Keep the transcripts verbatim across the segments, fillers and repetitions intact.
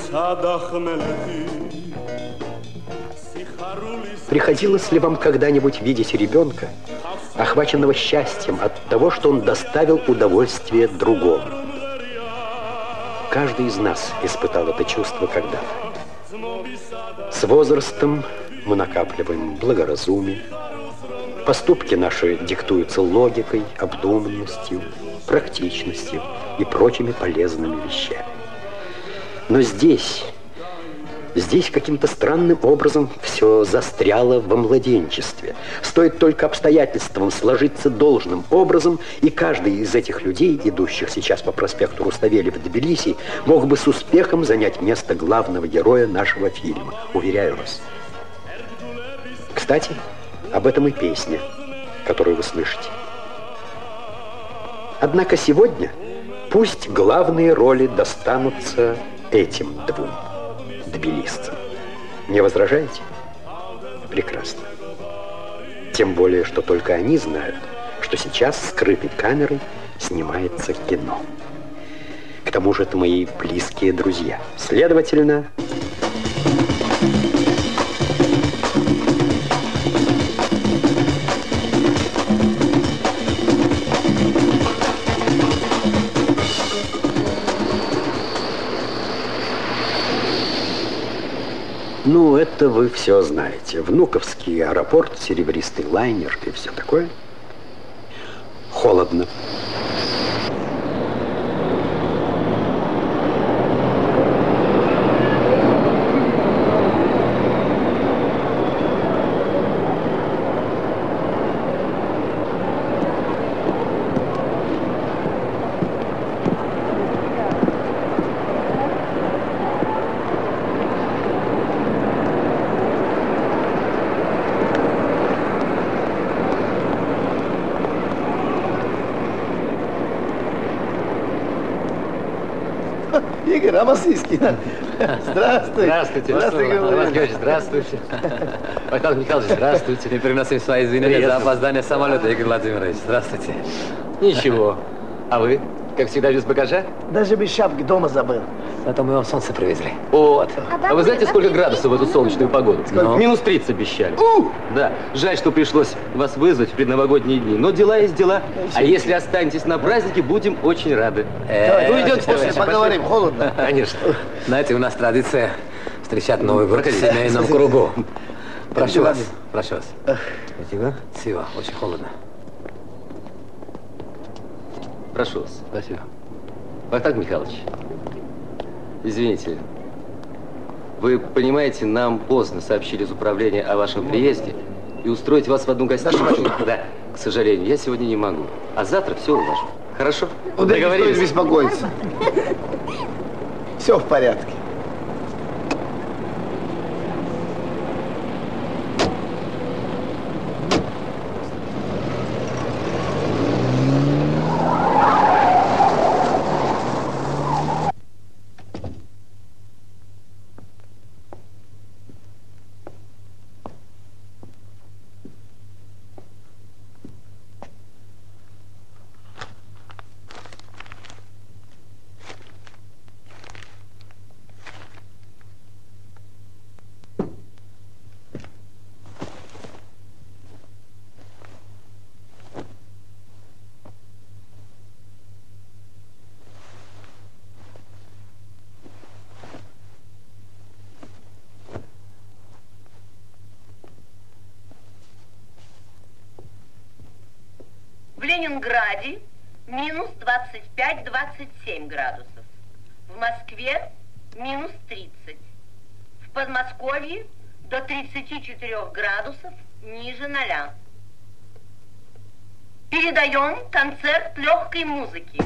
Приходилось ли вам когда-нибудь видеть ребенка, охваченного счастьем от того, что он доставил удовольствие другому? Каждый из нас испытал это чувство когда-то. С возрастом мы накапливаем благоразумие, поступки наши диктуются логикой, обдуманностью, практичностью и прочими полезными вещами. Но здесь, здесь каким-то странным образом все застряло во младенчестве. Стоит только обстоятельствам сложиться должным образом, и каждый из этих людей, идущих сейчас по проспекту Руставели в Тбилиси, мог бы с успехом занять место главного героя нашего фильма, уверяю вас. Кстати, об этом и песня, которую вы слышите. Однако сегодня пусть главные роли достанутся этим двум тбилисцам. Не возражаете? Прекрасно. Тем более, что только они знают, что сейчас скрытой камерой снимается кино. К тому же это мои близкие друзья. Следовательно... Ну, это вы все знаете. Внуковский аэропорт, серебристый лайнер и все такое. Холодно. Игорь Амасийский. Здравствуй. Здравствуйте. Здравствуйте, Иван Георгиевич, здравствуйте. Михаил Михайлович, здравствуйте. Мы приносим свои извинения за опоздание самолета, Игорь Владимирович. Здравствуйте. Ничего. А вы? Как всегда, без багажа? Даже без шапки дома забыл. Зато мы вам солнце привезли. Вот. А вы знаете, сколько градусов в эту солнечную погоду? Ну? Минус тридцать обещали. У! Да. Жаль, что пришлось вас вызвать в предновогодние дни. Но дела есть дела. А если останетесь на празднике, будем очень рады. Давай, ну идемте после поговорим. Холодно. Конечно. Знаете, у нас традиция встречать Новый год в семейном кругу. Прошу вас. Прошу вас. Спасибо. Спасибо. Очень холодно. Прошу вас. Спасибо. Вахтанг Михайлович, извините, вы понимаете, нам поздно сообщили из управления о вашем приезде, и устроить вас в одну гостиницу, да, к сожалению, я сегодня не могу. А завтра все уложу. Хорошо? Ну, да, не стоит беспокоиться. Все в порядке. В Ленинграде минус двадцать пять — двадцать семь градусов. В Москве минус тридцать. В Подмосковье до тридцати четырёх градусов ниже ноля. Передаем концерт легкой музыки.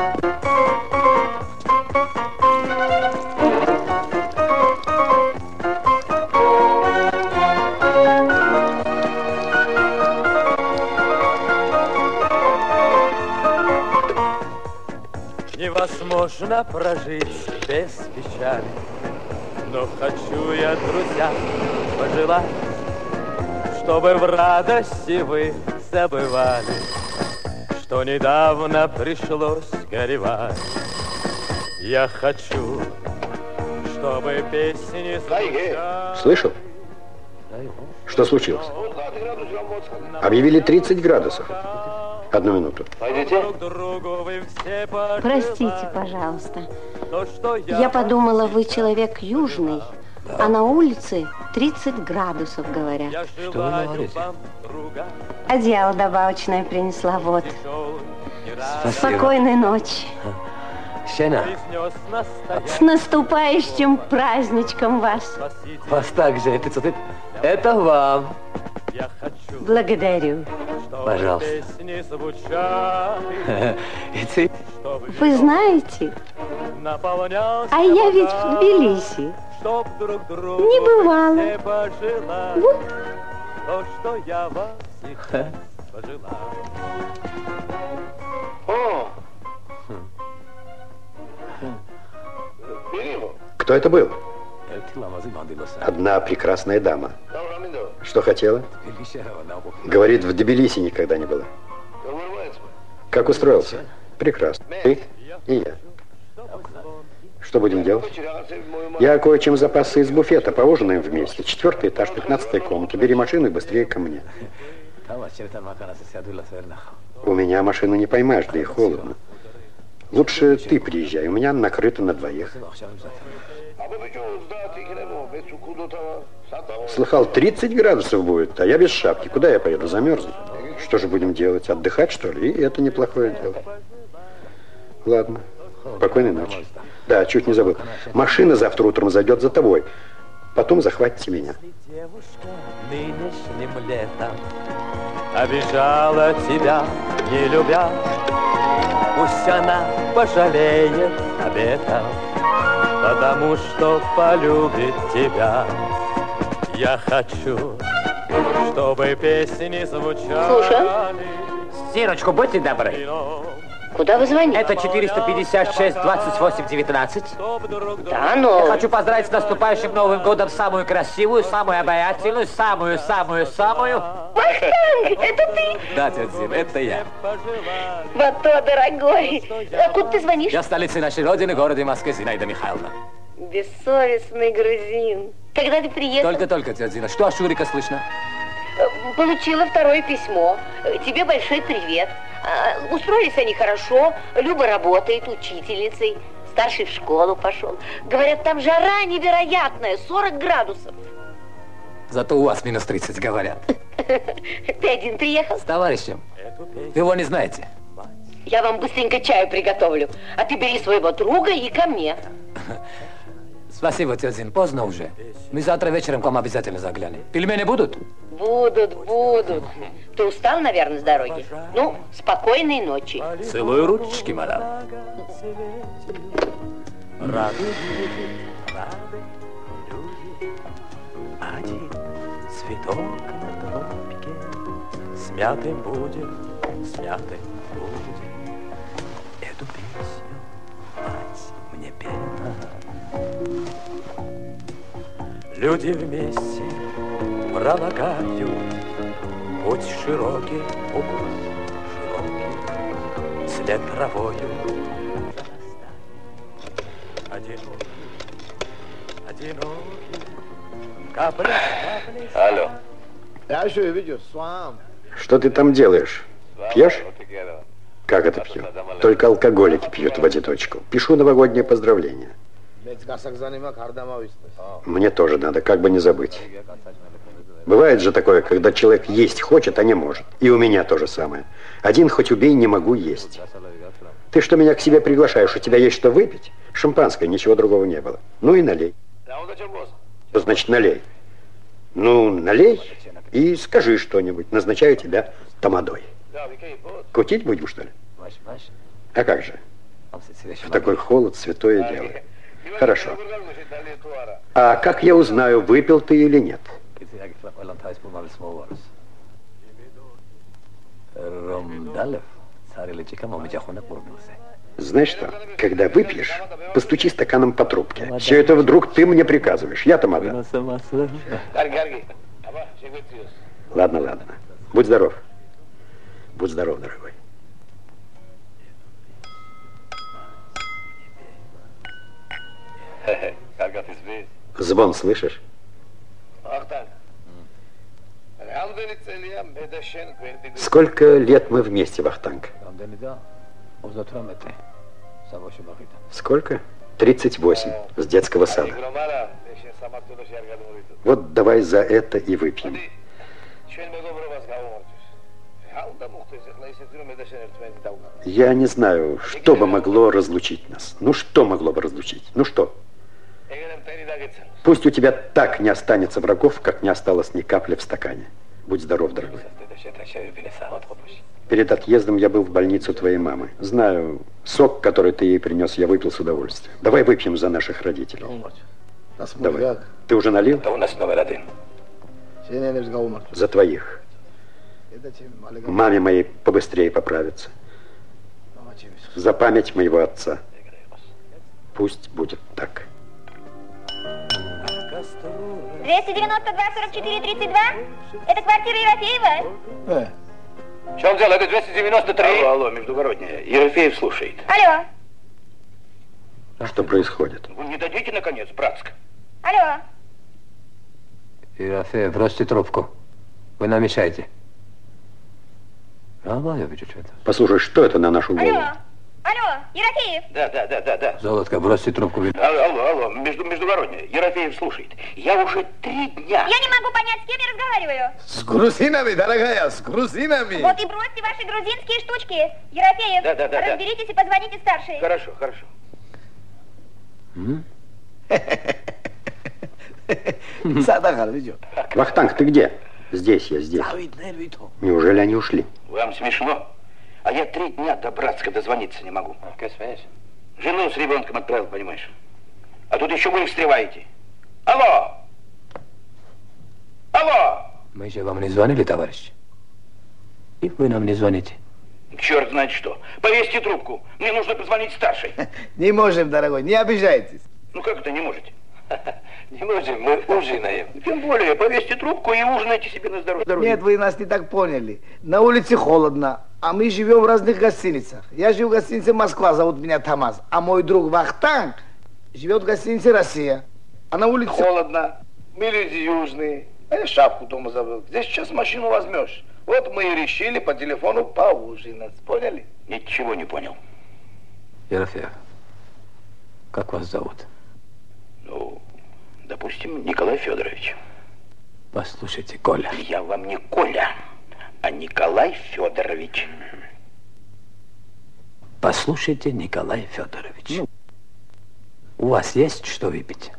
Невозможно прожить без печали, но хочу я, друзья, пожелать, чтобы в радости вы забывали, что недавно пришлось горевать. Я хочу, чтобы песни звучали. Слышал? Что случилось? Объявили тридцать градусов. Одну минуту. Простите, пожалуйста. Я подумала, вы человек южный, а на улице тридцать градусов, говорят. Что вы говорите? Одеяло добавочное принесла, вот. Спасибо. Спокойной ночи. Щена. С наступающим праздничком вас. Вас также. Это, это вам. Благодарю. Пожалуйста. И ты? Вы знаете, а я ведь в Тбилиси не бывала. Вот. То, что я вас сейчас пожелал. Кто это был? Одна прекрасная дама. Что хотела? Говорит, в Тбилиси никогда не была. Как устроился? Прекрасно. Ты и я. Что будем делать? Я кое-чем запасся из буфета. Поужинаем вместе. Четвертый этаж, пятнадцатая комната. Бери машину и быстрее ко мне. У меня машину не поймаешь, да и холодно. Лучше ты приезжай. У меня накрыто на двоих. Слыхал, тридцать градусов будет, а я без шапки. Куда я поеду? Замерзну. Что же будем делать? Отдыхать, что ли? И это неплохое дело. Ладно. Спокойной ночи. Да, чуть не забыл. Машина завтра утром зайдет за тобой. Потом захватите меня. Девушка нынешним летом обижала тебя, не любя. Пусть она пожалеет об этом, потому что полюбит тебя. Я хочу, чтобы песни звучали. Слушаю. Зиночку, будьте добры. Куда вы звоните? Это четыреста пятьдесят шесть двадцать восемь девятнадцать. Да, но... Я хочу поздравить с наступающим Новым годом самую красивую, самую обаятельную, самую-самую-самую... Вахтанг, это ты? Да, тетя Зин, это я. Бато, дорогой. Откуда ты звонишь? Я столица нашей родины, городе Москвы, Зинаида Михайловна. Бессовестный грузин. Когда ты приехал? Только-только, тетя Зина. Что о Шурика слышно? Получила второе письмо. Тебе большой привет. Устроились они хорошо. Люба работает учительницей. Старший в школу пошел. Говорят, там жара невероятная, сорок градусов. Зато у вас минус тридцать, говорят. Ты один приехал? С товарищем. Вы его не знаете? Я вам быстренько чаю приготовлю. А ты бери своего друга и ко мне. Спасибо, тетя Зин. Поздно уже. Мы завтра вечером к вам обязательно заглянем. Пельмени будут? Будут, будут. Ты устал, наверное, с дороги? Ну, спокойной ночи. Целую ручки, мадам. Рады люди, рады люди. Один цветок на тропике смятым будет, смятым будет. Эту песню мать мне пела. Люди вместе пролагают путь широкий, путь широкий, след травою. Одинокий, одинокий, капля, капля. Алло. Я еще видел, свам. Что ты там делаешь? Пьешь? Как это пью? Только алкоголики пьют в одиночку. Пишу новогоднее поздравление. Мне тоже надо, как бы не забыть. Бывает же такое, когда человек есть хочет, а не может. И у меня то же самое. Один хоть убей, не могу есть. Ты что, меня к себе приглашаешь? У тебя есть что выпить? Шампанское, ничего другого не было. Ну и налей. Что значит налей? Ну, налей и скажи что-нибудь. Назначаю тебя тамадой. Кутить будем, что ли? А как же? В такой холод святое дело. Хорошо. А как я узнаю, выпил ты или нет? Знаешь что, когда выпьешь, постучи стаканом по трубке. Все это вдруг ты мне приказываешь. Я тамада. Ладно, ладно. Будь здоров. Будь здоров, дорогой. Как ты Звон слышишь? Сколько лет мы вместе, Вахтанг? Сколько? тридцать восемь, с детского сада. Вот давай за это и выпьем. Я не знаю, что бы могло разлучить нас. Ну что могло бы разлучить? Ну что? Пусть у тебя так не останется врагов, как не осталось ни капли в стакане. Будь здоров, дорогой. Перед отъездом я был в больницу твоей мамы. Знаю, сок, который ты ей принес, я выпил с удовольствием. Давай выпьем за наших родителей. Давай. Ты уже налил? Это у нас номер один. За твоих. Маме моей побыстрее поправиться. За память моего отца. Пусть будет так. двести девяносто два сорок четыре тридцать два? Это квартира Ерофеева? Э. В чем дело? Это двести девяносто три. Алло, алло, междугородняя. Ерофеев слушает. Алло. Что происходит? Вы не дадите, наконец, братск? Алло. Ерофеев, бросьте трубку. Вы нам мешаете. Алло, я вижу что-то. Послушай, что это на нашу голову? Алло. Алло, Ерофеев. Да, да, да, да, да. Золотко, бросьте трубку. Алло, алло, алло, между, междугородняя. Ерофеев слушает. Я уже три дня. Я не могу понять, с кем я разговариваю. С грузинами, дорогая, с грузинами. Вот и бросьте ваши грузинские штучки. Ерофеев, да, да, да, разберитесь да. и позвоните старшей. Хорошо, хорошо. Вахтанг, ты где? Здесь я, здесь. Неужели они ушли? Вам смешно? А я три дня до Братска дозвониться не могу. Жену с ребенком отправил, понимаешь? А тут еще вы их встреваете. Алло! Алло! Мы же вам не звонили, товарищ. И вы нам не звоните. Черт знает что. Повесьте трубку. Мне нужно позвонить старшей. Не можем, дорогой, не обижайтесь. Ну как это не можете? Не можем, мы ужинаем. Тем более, повесьте трубку и ужинайте себе на здоровье. Нет, вы нас не так поняли. На улице холодно, а мы живем в разных гостиницах. Я живу в гостинице «Москва», зовут меня Тамаз. А мой друг Вахтанг живет в гостинице «Россия». А на улице... Холодно. Мы люди южные. А я шапку дома забыл. Здесь сейчас машину возьмешь. Вот мы и решили по телефону поужинать. Поняли? Ничего не понял. Ерофеев, как вас зовут? Ну, допустим, Николай Федорович. Послушайте, Коля. Я вам не Коля, а Николай Федорович. Послушайте, Николай Федорович. Ну. У вас есть что выпить?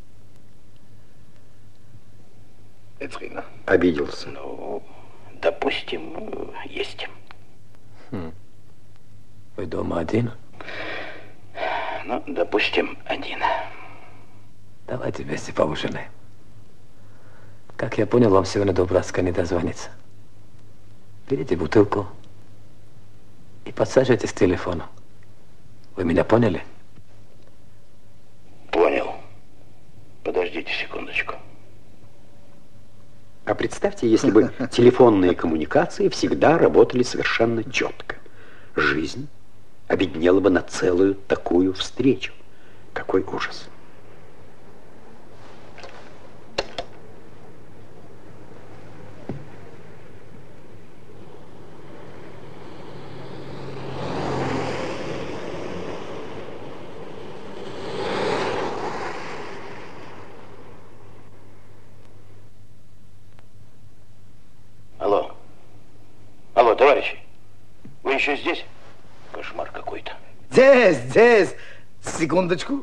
Эцкина. Обиделся. Ну, допустим, есть. Хм. Вы дома один? Ну, допустим, один. Давайте вместе поужинаем. Как я понял, вам сегодня до Братска не дозвониться. Берите бутылку и подсаживайтесь к телефону. Вы меня поняли? Понял. Подождите секундочку. А представьте, если бы телефонные коммуникации всегда работали совершенно четко. Жизнь обеднела бы на целую такую встречу. Какой ужас. Алло. Алло, товарищи. Вы еще здесь? Кошмар какой-то. Здесь, здесь. Секундочку.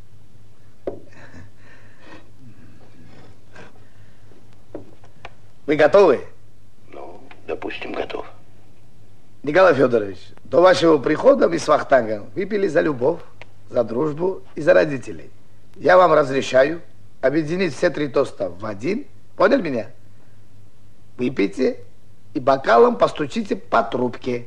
Вы готовы? Ну, допустим, готов. Николай Федорович, до вашего прихода мы с Вахтангом выпили за любовь, за дружбу и за родителей. Я вам разрешаю объединить все три тоста в один. Понял меня? Выпейте и бокалом постучите по трубке.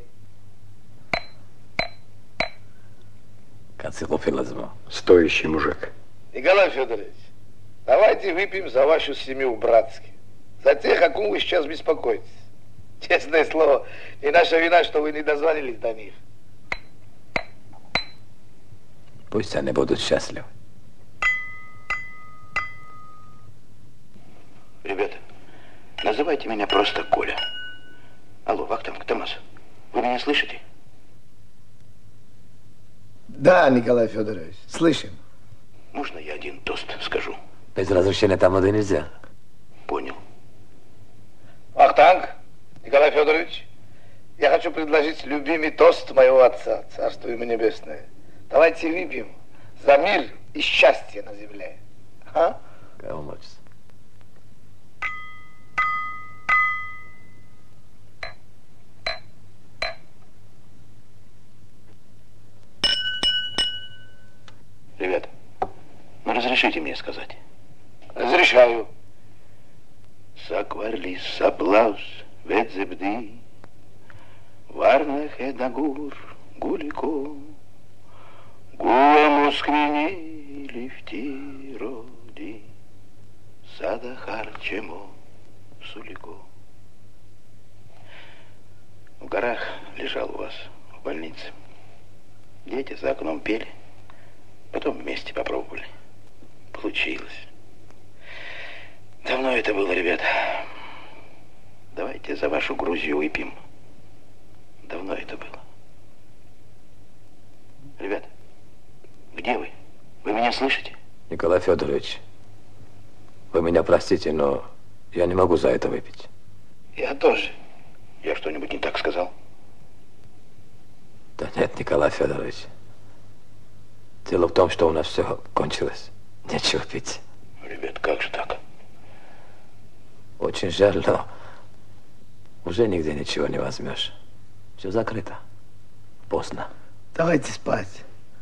Стоящий мужик. Николай Федорович, давайте выпьем за вашу семью братски. За тех, о ком вы сейчас беспокоитесь. Честное слово, не наша вина, что вы не дозвонились до них. Пусть они будут счастливы. Ребята, называйте меня просто Коля. Алло, Вахтанг, Томас, вы меня слышите? Да, Николай Федорович, слышим. Можно я один тост скажу? Без разрешения тамады нельзя. Понял. Вахтанг, Николай Федорович, я хочу предложить любимый тост моего отца, царство ему небесное. Давайте выпьем за мир и счастье на земле. А? Кого мочится? Ребята, ну разрешите мне сказать? Разрешаю. Сакварлис саплаус ведзебди, варнах эдагур гулико, гуэмусквини лифтироди, садахарчемо сулико. В горах лежал у вас в больнице. Дети за окном пели. Потом вместе попробовали. Получилось. Давно это было, ребята. Давайте за вашу Грузию выпьем. Давно это было. Ребята, где вы? Вы меня слышите? Николай Федорович, вы меня простите, но я не могу за это выпить. Я тоже. Я что-нибудь не так сказал? Да нет, Николай Федорович. Дело в том, что у нас все кончилось. Нечего пить. Ребят, как же так? Очень жаль, но уже нигде ничего не возьмешь. Все закрыто. Поздно. Давайте спать.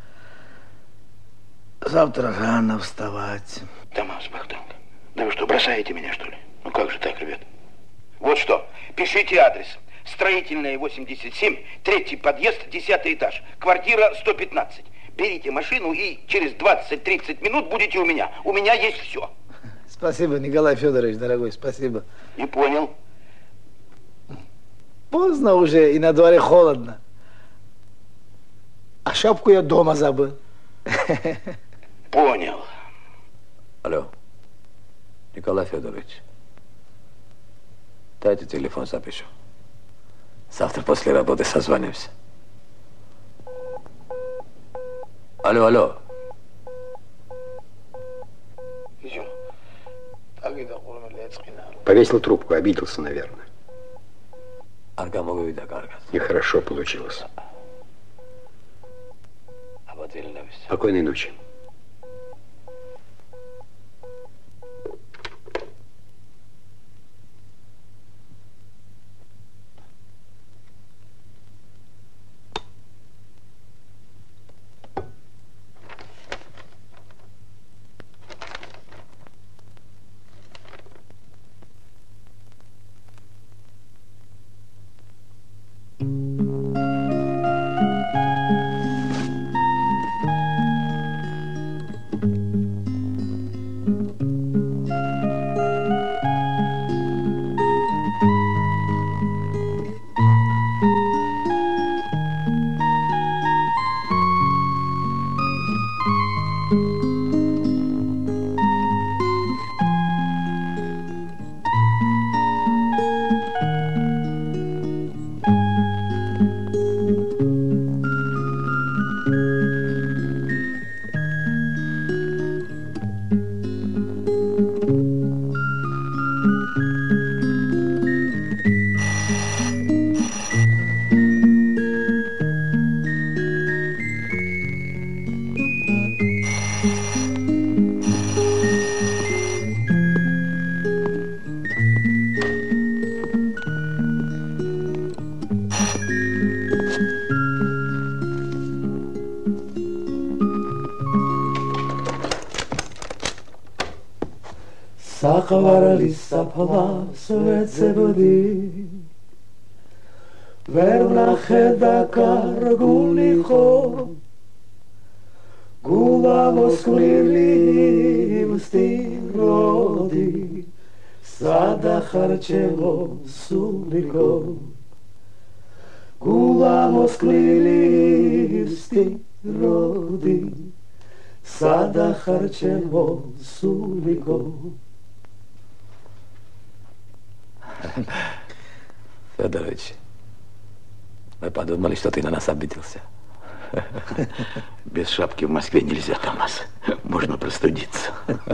Завтра рано вставать. Томас, Бахтанг, да вы что, бросаете меня, что ли? Ну как же так, ребят? Вот что, пишите адрес. Строительная, восемьдесят семь, третий подъезд, десятый этаж. Квартира сто пятнадцать. Берите машину и через двадцать-тридцать минут будете у меня. У меня есть все. Спасибо, Николай Федорович, дорогой, спасибо. Не понял. Поздно уже, и на дворе холодно. А шапку я дома забыл. Понял. Алло, Николай Федорович, дайте телефон, запишу. Завтра после работы созвонимся. Алло, алло. Повесил трубку, обиделся, наверное. Аргамовый Дагаргас. Нехорошо получилось. Спокойной ночи. საყვარლის საფლავს ვეცებდი ვერ ვნახე და კარგული ხო გულა მოსკვნილი მსტიროდი სადახარ ჩემო სულიკო გულა მოსკვნილი მსტიროდი სადახარ ჩემო სულიკო Федорович, мы подумали, что ты на нас обиделся. Без шапки в Москве нельзя, Томас. Можно простудиться.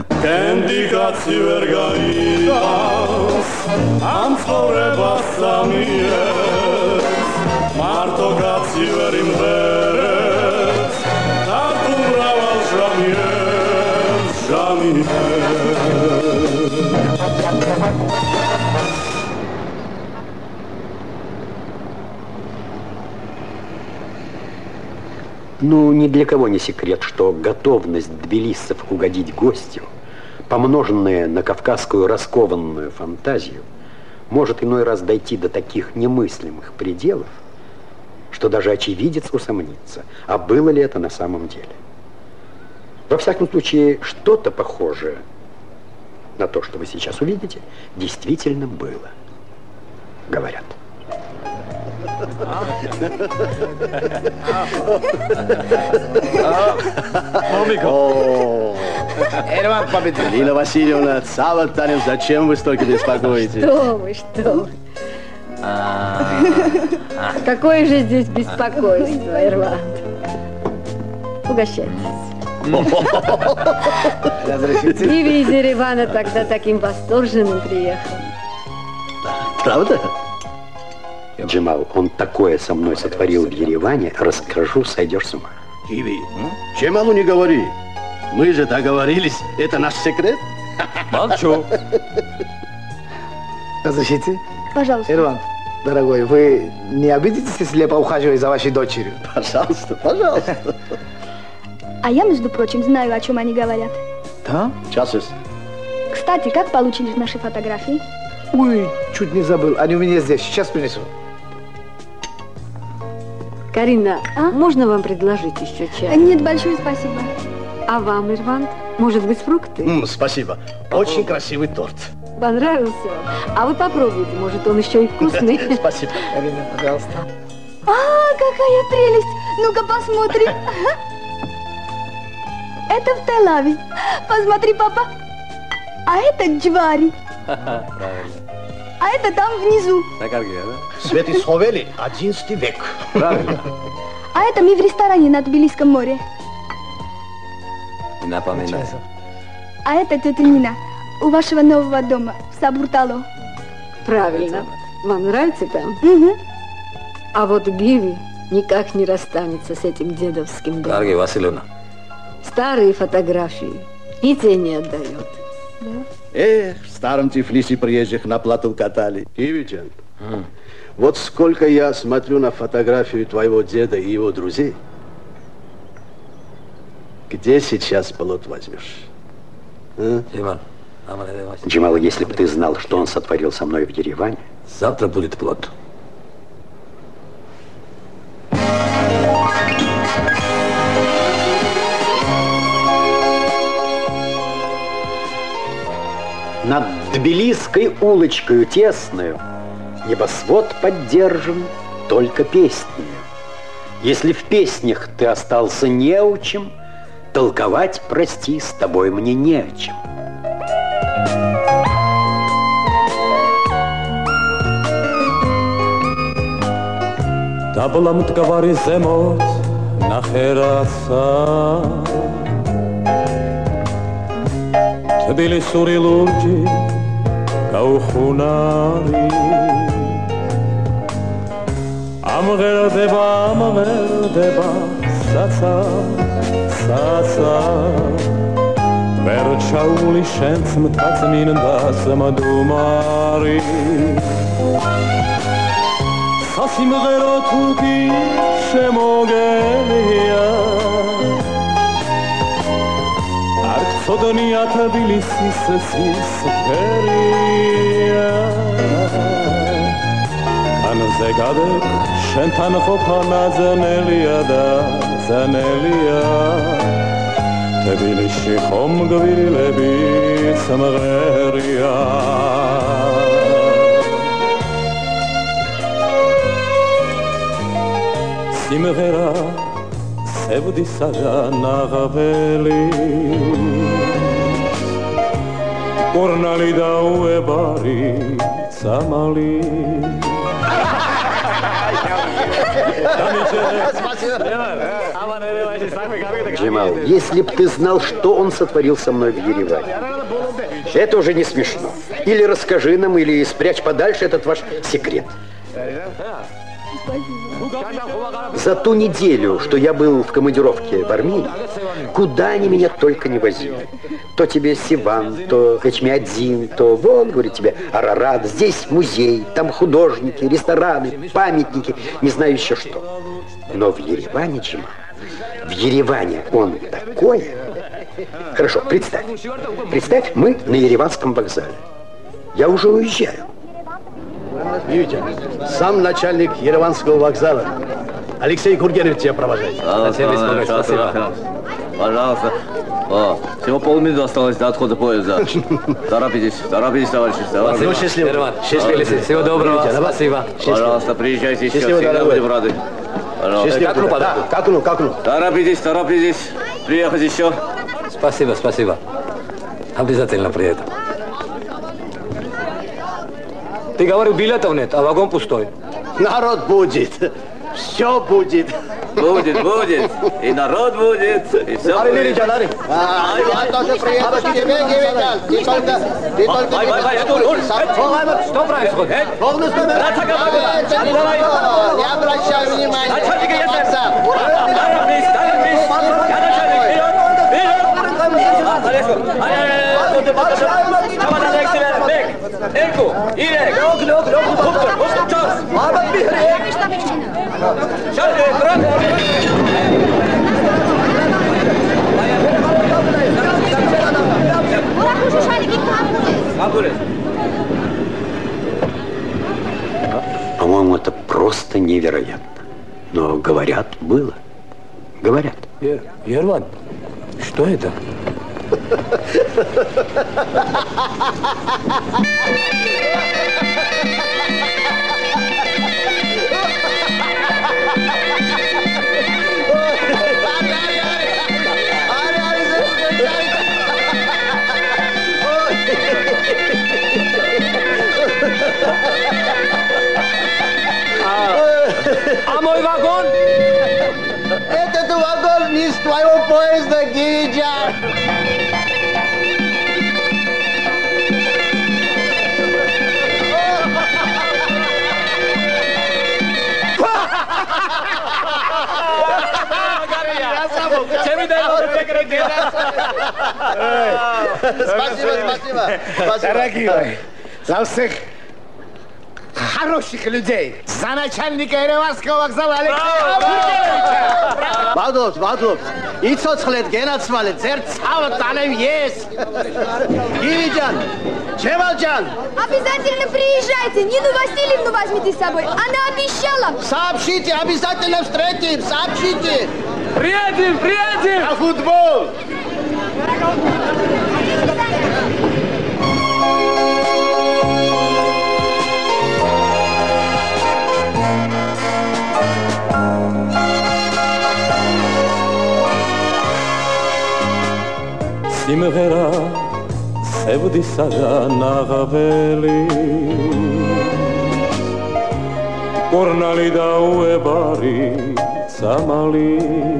Ну, ни для кого не секрет, что готовность тбилиссов угодить гостю, помноженная на кавказскую раскованную фантазию, может иной раз дойти до таких немыслимых пределов, что даже очевидец усомнится, а было ли это на самом деле. Во всяком случае, что-то похожее на то, что вы сейчас увидите, действительно было, говорят. Эрвант победил. Лина Васильевна, Сава Танев, зачем вы столько беспокоитесь? Что вы, что вы. Какое же здесь беспокойство, Эрвант. Угощайтесь. Не видели Ивана тогда таким восторженным приехал. Правда? Джемал, он такое со мной сотворил в Ереване, расскажу, сойдешь с ума. Киви, Джемалу не говори. Мы же договорились, это наш секрет. Молчу. Разрешите? Пожалуйста. Эрвант, дорогой, вы не обидитесь, если я поухаживаю за вашей дочерью? Пожалуйста, пожалуйста. А я, между прочим, знаю, о чем они говорят. Да? Сейчас есть. Кстати, как получились наши фотографии? Ой, чуть не забыл. Они у меня здесь. Сейчас принесу. Карина, а? Можно вам предложить еще чай? Нет, большое спасибо. А вам, Ирвант, может быть, фрукты? М, спасибо. Очень красивый торт. Понравился вам? А вы попробуйте, может, он еще и вкусный. Спасибо. Карина, пожалуйста. А, какая прелесть! Ну-ка посмотрим. Это в Тель-Авиве. Посмотри, папа. А это Джвари. Правильно. А это там внизу. На Карге, да? Светисховели, одиннадцатый век. Правильно. А это мы в ресторане на Тбилисском море. Не напоминай. А это тетя Нина у вашего нового дома в Сабуртало. Правильно. Вам нравится там? Угу. А вот Гиви никак не расстанется с этим дедовским домом. Карге Васильевна. Старые фотографии и те не отдает. Да? Эх, в старом Тифлисе приезжих на плоту катали. Кивичен, mm. вот сколько я смотрю на фотографию твоего деда и его друзей, где сейчас плот возьмешь? А? Джемал, если бы ты знал, что он сотворил со мной в Ереване... Завтра будет плот. Над Тбилисской улочкою тесною небосвод поддержан только песнею. Если в песнях ты остался неучим, толковать, прости, с тобой мне не о чем. Табламт гавари земот нахераса Тбილისური ლურჯი გაუხუნარი ამღერდება ამღერდება საცა საცა ვერ ჩაული შენს მტაცმინდა სამადუმარი სასიმღერო თუ კი შემოგელია Sodnia Tbilisis sisferia Kan zegadek shentan khopana zanelia da zanelia Tbilisi khom gvilebi samgheria Simghera sevdisa da nagveli Gornali da uebari camali. Джемал, если б ты знал, что он сотворил со мной в Ереване. Это уже не смешно. Или расскажи нам, или спрячь подальше этот ваш секрет. За ту неделю, что я был в командировке в Армении, куда они меня только не возили. То тебе Сиван, то Эчмиадзин, то вон, говорит тебе, Арарат. Здесь музей, там художники, рестораны, памятники, не знаю еще что. Но в Ереване, Джемал, в Ереване он такое. Хорошо, представь. Представь, мы на Ереванском вокзале. Я уже уезжаю. Видите, сам начальник Ереванского вокзала Алексей Кургенович тебя провожает. Спасибо. Пожалуйста. О, всего полминуты осталось до отхода поезда. Торопитесь, торопитесь, товарищи. Ну, счастливо. Счастливо. Всего доброго. Спасибо. Пожалуйста, приезжайте еще. Всегда будем рады. Как ну, как ну, как ну. Торопитесь, торопитесь. Приехать еще. Спасибо, спасибо. Обязательно приеду. Ты говорил, билетов нет, а вагон пустой. Народ будет. Все будет. Будет, будет. И народ будет. И все Ари, будет. Лиричан, Ари. Я тоже приеду к тебе, Гивитян. Ты только... Ты только... Вай, вай, вай, что происходит? Не обращай внимания. Erku, İrek, yok, yok, yok, hukuktur, hukuktur. Mahmut Bihri. Şöyle, bırak. По-моему, это просто невероятно. Но говорят, было. Говорят. Ерван, что это? А мой вагон? Этот вагон не с твоего поезда, Гивитян. Спасибо, спасибо. Дорогие мои, за всех хороших людей, за начальника Ереванского вокзала Алексея Кургеновича. Вадут, вадут. И цоцхлет генацвалет, зерцават танем есть. Гивитян, Джемалджан. Обязательно приезжайте. Нину Васильевну возьмите с собой. Она обещала. Сообщите, обязательно встретим, сообщите. Приедем, приедем. На футбол. Simhera sevdisa nagaveli Gornali da uebari camali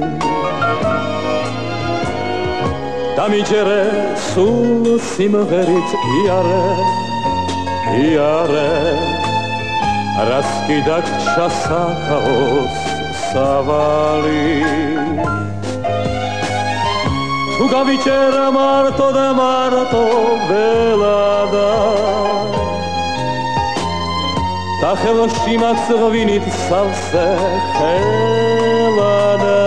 Damicere sul simherit iare iare Raskidak chasakaos savali Tu gavicera marto de marto velada Ta cheloshima tsrovinit salse chelada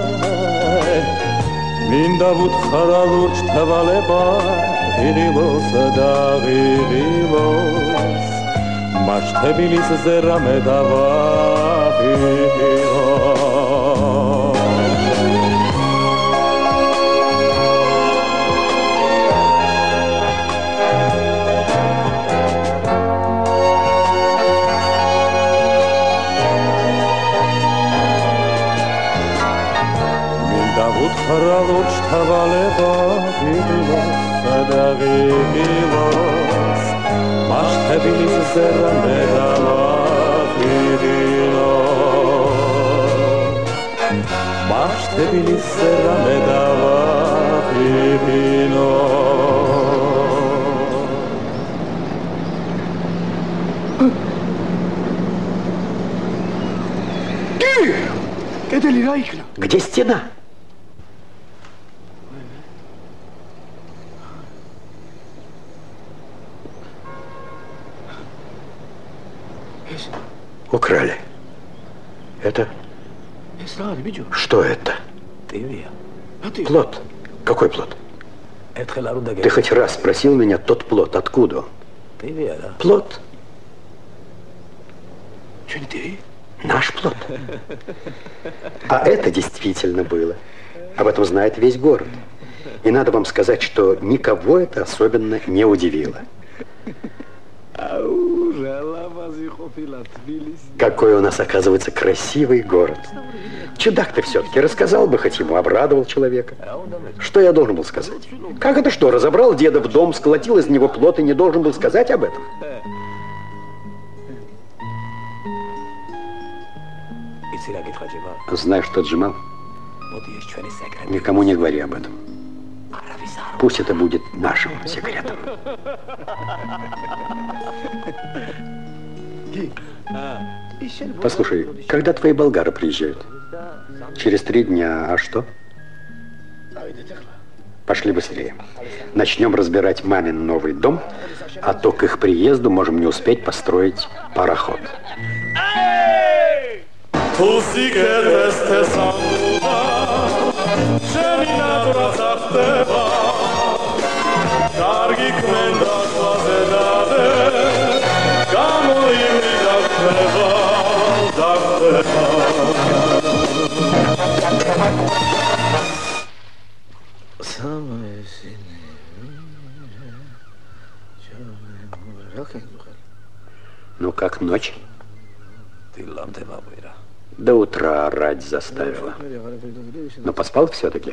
Minda vut kharalur chtavaleba irilos da irilos Mashtebilis zera medava Ravut kharaloch tavaleba, ilos sadagi თბილის ზერამდე დავახიდინო მას თბილის ზერამდე დავახიდინო Где стена? Украли. Это? Что это? Плод. Какой плод? Ты хоть раз спросил меня, тот плод, откуда он? Плод. Наш плод. А это действительно было. Об этом знает весь город. И надо вам сказать, что никого это особенно не удивило. Какой у нас, оказывается, красивый город. Чудак ты все-таки. Рассказал бы, хоть ему обрадовал человека. Что я должен был сказать? Как это что? Разобрал деда в дом, сколотил из него плод и не должен был сказать об этом? Знаешь что, Джамал? Никому не говори об этом. Пусть это будет нашим секретом. Послушай, когда твои болгары приезжают? Через три дня, а что? Пошли быстрее. Начнем разбирать мамин новый дом, а то к их приезду можем не успеть построить пароход. Ну как ночь? До утра орать заставила. Но поспал все-таки?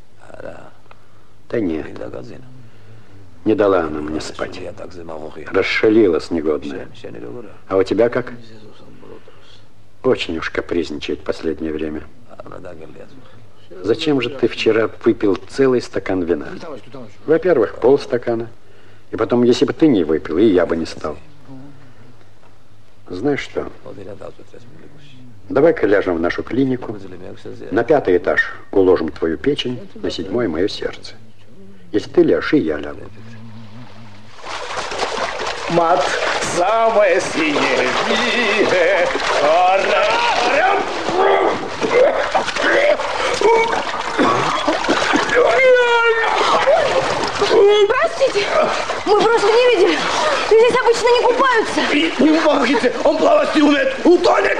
Да нет. Не дала она мне спать. Расшалилась негодная. А у тебя как? Очень уж капризничает в последнее время. Зачем же ты вчера выпил целый стакан вина? Во-первых, полстакана. И потом, если бы ты не выпил, и я бы не стал. Знаешь что? Давай-ка ляжем в нашу клинику. На пятый этаж уложим твою печень, на седьмое мое сердце. Если ты ляжешь, и я лягу. Мат, самое синее. Простите, мы просто не видели. Здесь обычно не купаются. Не помогите, он плавать не умеет, утонет.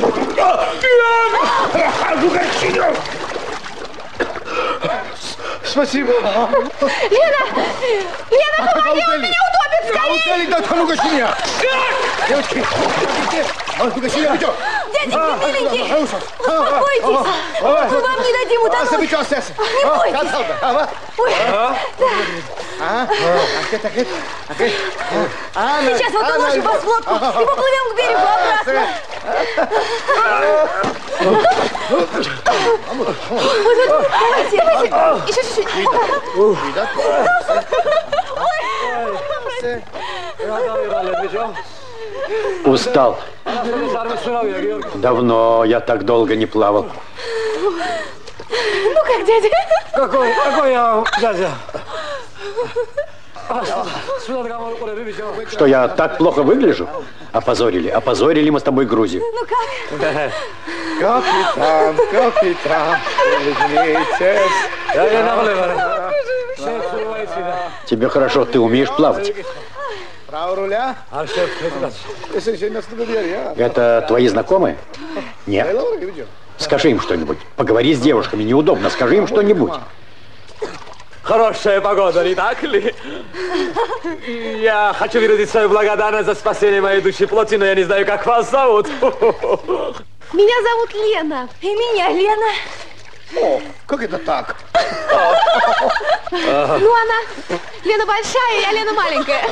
Спасибо. Лена! Лена, помоги, он меня утопит, скорее! Утопили, да, ну-ка, синяя! Девочки, ну-ка, синяя, идем! Дяденька, миленький, успокойтесь! Мы вам не дадим утонуть! Не бойтесь! Ой, сейчас вот уложим вас в лодку и поплывем к берегу обратно! Давайте, давайте, еще чуть-чуть! Устал. Давно я так долго не плавал. Ну как, дядя? Какой, какой я дядя? Что, я так плохо выгляжу? Опозорили, опозорили мы с тобой Грузию. Ну как? Капитан, капитан, извинитесь. Тебе хорошо, ты умеешь плавать. Право руля? Это твои знакомые? Нет. Скажи им что-нибудь. Поговори с девушками, неудобно. Скажи им что-нибудь. Хорошая погода, не так ли? Я хочу выразить свою благодарность за спасение моей души плоти, но я не знаю, как вас зовут. Меня зовут Лена. И меня Лена. О, как это так? Ну, она, Лена большая, я Лена маленькая.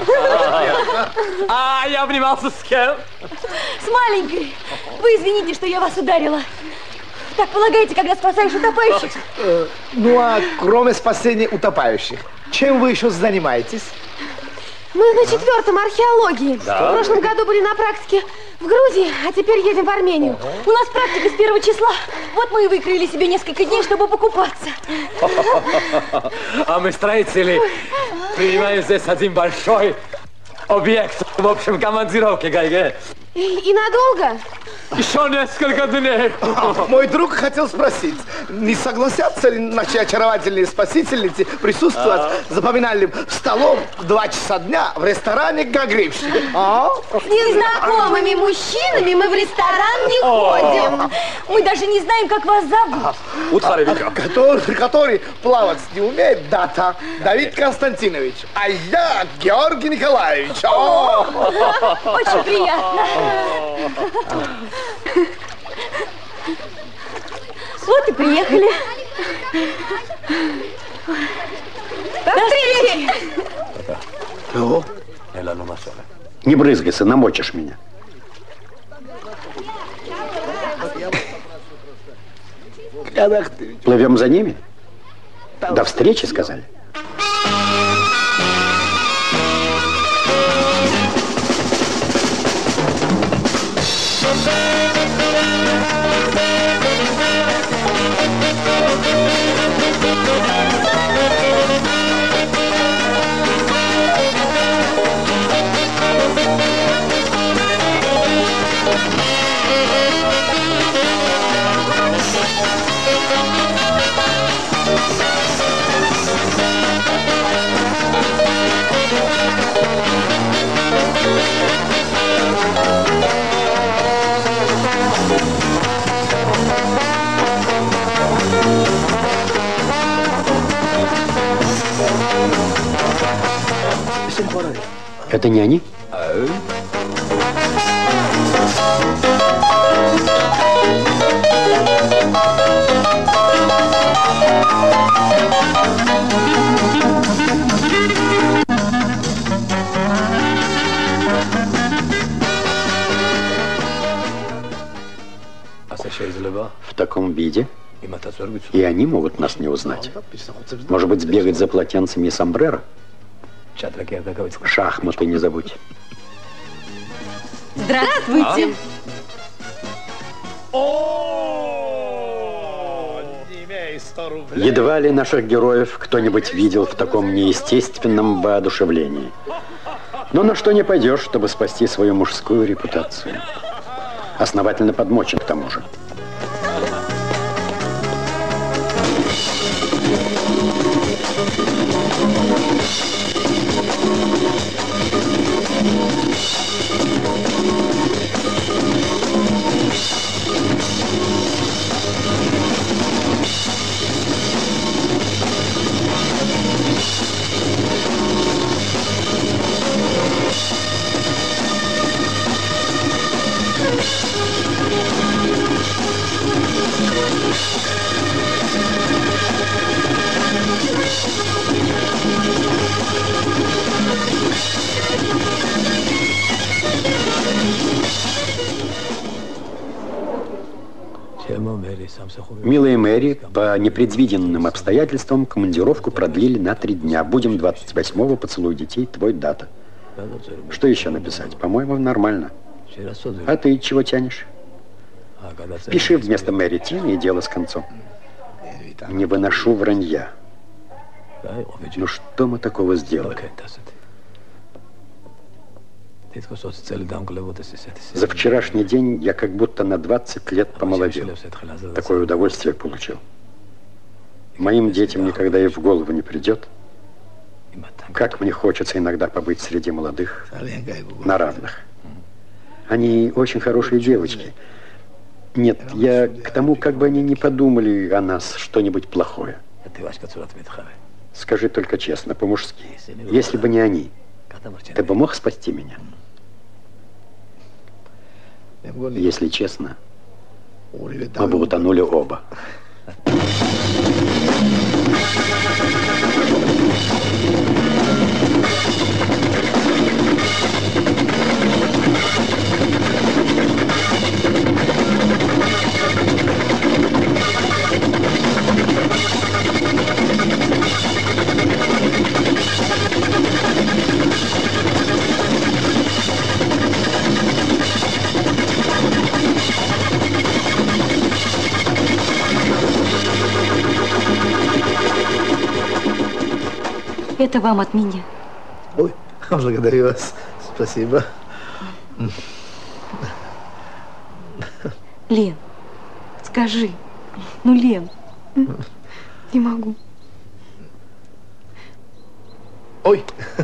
А я обнимался с кем? С маленькой. Вы извините, что я вас ударила. Так полагаете, когда спасаешь утопающих? Ну, а кроме спасения утопающих, чем вы еще занимаетесь? Мы на четвертом археологии. Да? В прошлом году были на практике в Грузии, а теперь едем в Армению. У нас практика с первого числа. Вот мы и выкроили себе несколько дней, чтобы покупаться. А мы, строители, принимаем здесь один большой объект. В общем, командировки, Гайге. И, и надолго? Еще несколько дней. Мой друг хотел спросить, не согласятся ли наши очаровательные спасительницы присутствовать а? за поминальным столом в два часа дня в ресторане «Гагривши»? А? С незнакомыми мужчинами мы в ресторан не ходим. Мы даже не знаем, как вас зовут. А, который, который плавать не умеет, дата Давид Константинович, а я Георгий Николаевич. О, очень приятно. Вот и приехали. До встречи! О. Не брызгайся, намочишь меня. Плывем за ними? До встречи, сказали. Это не они? В таком виде? И они могут нас не узнать. Может быть, сбегать за полотенцами и сомбреро? Шахматы не забудь. Здравствуйте. Едва ли наших героев кто-нибудь видел в таком неестественном воодушевлении. Но на что не пойдешь, чтобы спасти свою мужскую репутацию. Основательно подмочен к тому же. Милая Мэри, по непредвиденным обстоятельствам командировку продлили на три дня. Будем двадцать восьмого, поцелуй детей, твой дата. Что еще написать? По-моему, нормально. А ты чего тянешь? Пиши вместо Мэри Тин, и дело с концом. Не выношу вранья. Ну что мы такого сделали? За вчерашний день я как будто на двадцать лет помолодел. Такое удовольствие получил. Моим детям никогда и в голову не придет, как мне хочется иногда побыть среди молодых на равных. Они очень хорошие девочки. Нет, я к тому, как бы они не подумали о нас что-нибудь плохое. Скажи только честно, по-мужски, если бы не они, ты бы мог спасти меня? Если честно, мы бы утонули оба. Это вам от меня. Ой, благодарю вас. Спасибо. Лен, скажи. Ну, Лен, не могу. Ой.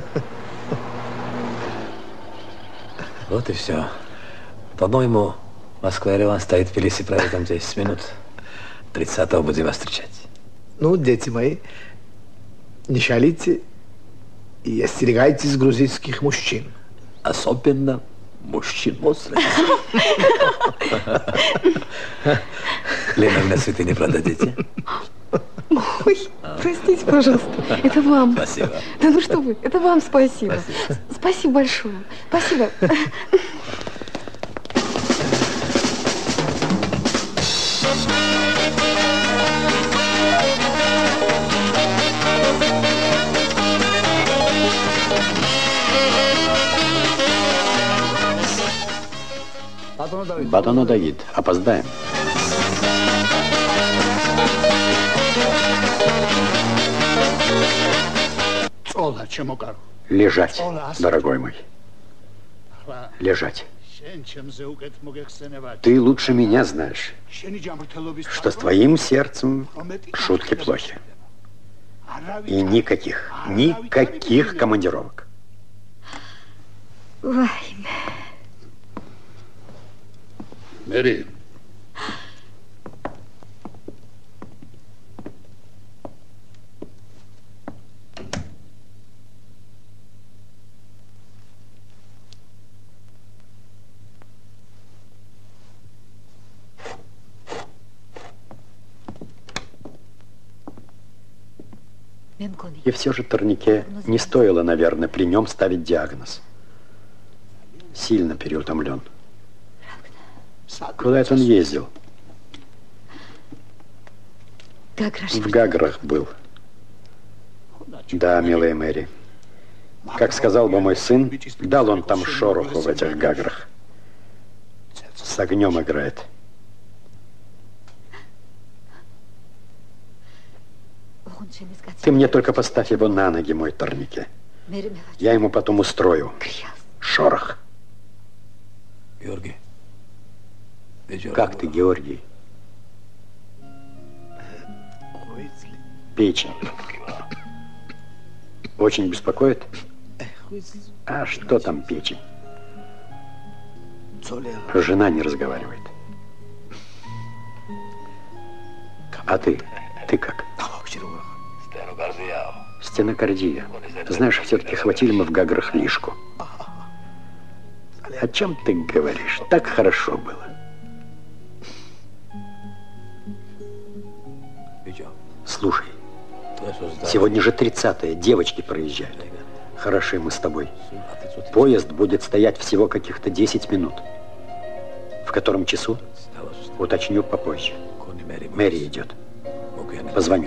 Вот и все. По-моему, Москва-Ереван стоит в Тбилиси проездом десять минут. тридцатого будем вас встречать. Ну, дети мои, не шалите и остерегайтесь грузинских мужчин. Особенно мужчин в возрасте. Лена, вы на цветы не продадите? Ой, простите, пожалуйста. Это вам. Спасибо. Да ну что вы, это вам спасибо. Спасибо, спасибо большое. Спасибо. Батону Давид. Опоздаем. Лежать, дорогой мой. Лежать. Ты лучше меня знаешь, что с твоим сердцем шутки плохи. И никаких, никаких командировок. Ой. Мэри. И все же Торнике не стоило, наверное, при нем ставить диагноз. Сильно переутомлен. Куда это он ездил? В Гаграх был. Да, милая Мэри. Как сказал бы мой сын, дал он там шороху в этих Гаграх. С огнем играет. Ты мне только поставь его на ноги, мой Торнике. Я ему потом устрою шорох. Георгий. Как ты, Георгий? Печень. Очень беспокоит? А что там печень? Жена не разговаривает. А ты? Ты как? Стенокардия. Знаешь, все-таки хватили мы в Гаграх лишку. О чем ты говоришь? Так хорошо было. Слушай, сегодня же тридцатое, девочки проезжают. Хороши мы с тобой. Поезд будет стоять всего каких-то десять минут. В котором часу? Уточню попозже. Мэри идет. Позвоню.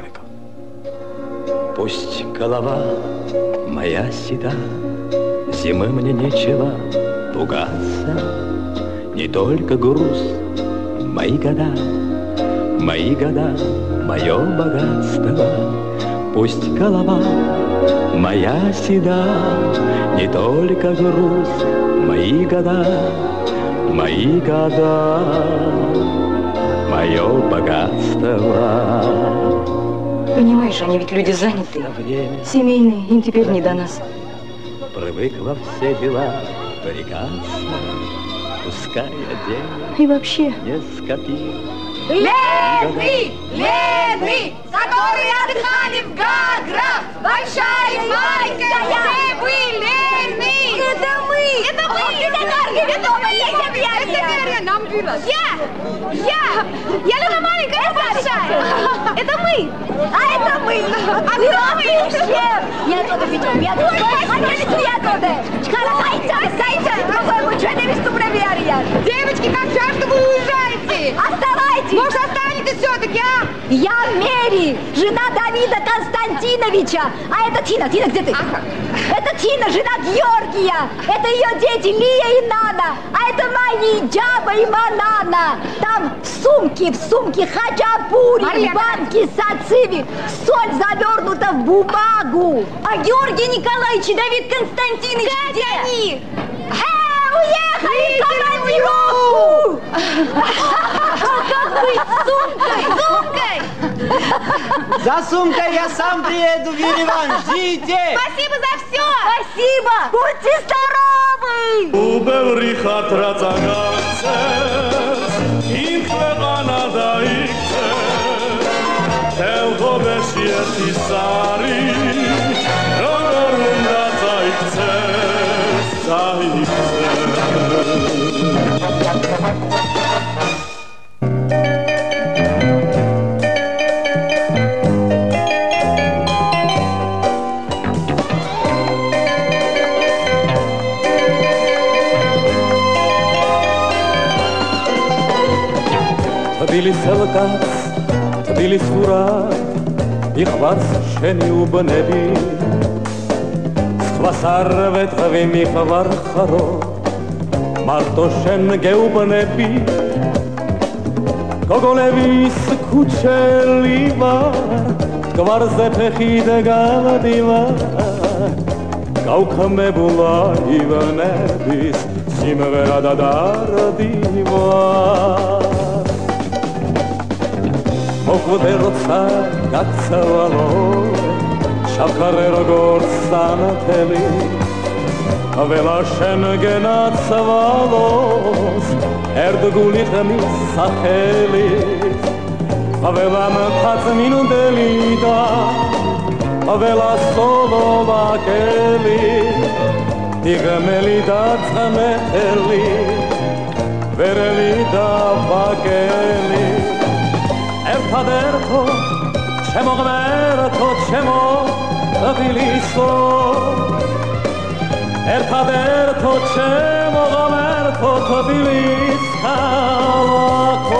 Пусть голова моя седа, зимы мне нечего пугаться. Не только груз, мои года, мои года, мое богатство. Пусть голова моя седа, не только груз, мои года, мои года, мое богатство. Понимаешь, они ведь люди занятые, семейные, им теперь не до нас. Привык во все дела прекрасно, пускай денег и вообще не скопил. Лены! Лены! Которые отдыхали в Гаграх! Большая и маленькая! Все вы, Лены! Это мы! Это мы! Это Дарья! Это мы! Это Веря! Нам вырос! Я! Я! Я Лена маленькая, Саша! Ай, это мы! А это мы! А кто вы все? Я оттуда печем, я оттуда. Я оттуда. Хайца, хайца! По-моему, что не выступление? Девочки, как жаль, что вы уезжаете! Оставайтесь! Может, останетесь все-таки, а? Я Мэри, жена Давида Константиновича. А это Тина. Тина, где ты? Ага. Это Тина, жена Георгия. Это ее дети Лия и Нана. А это мои Джаба и Манана. Там в сумке, в сумке хачапури, в банке сациви. Соль завернута в бумагу. А Георгий Николаевич и Давид Константинович где? Они? Э, уехали в командировку! Как быть с сумкой? Сумкой! За сумкой я сам приеду в Ереван. Ждите! Спасибо за все! Спасибо! Будьте здоровы! ובברי חתרצגצת, אינכלנה דאיקצת, תלכו בשייתי שרי, רוגרונדה צאיקצת, צאיקצת. תבילי סלקס, תבילי ספורה, יכברס שני ובנבי, סכבסר ותחבי מכבר חרו, מרתו שנגה ובנבי, גוגולבי סקוט שלי בר, כבר זה פחי דגל דיבר, גאוקה מבולאי ונביס, שים ורדדר דיבר. Mokude roca gacavalo, šakarero gorsana teli, avela šengena cavalos, erdogulit mi sahelit, avela mkazminu delida, avela solo vakeli, tigamelida tzameteli, verelida vakeli. Ertaderto, čemo gmerto, čemo tabiliso. Ertaderto, čemo gmerto, tabiliska lako.